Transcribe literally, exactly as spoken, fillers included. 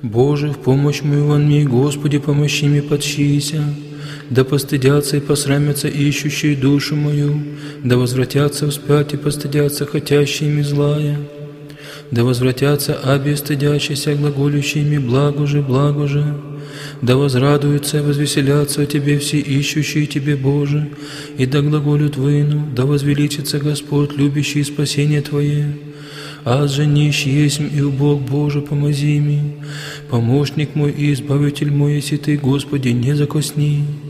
Боже, в помощь мою вон мне, Господи, помощи мне, подщися. Да постыдятся и посрамятся ищущие душу мою, да возвратятся вспять и постыдятся хотящими злая. Да возвратятся аби стыдящиеся, глаголющими благо же, благо же. Да возрадуются и возвеселятся о Тебе все ищущие Тебе, Боже, и да глаголют выну, да возвеличится Господь, любящий спасение Твое. Аз же нищ есмь и убог, Боже, помози мне. Помощник мой и избавитель мой, если Ты, Господи, не закосни.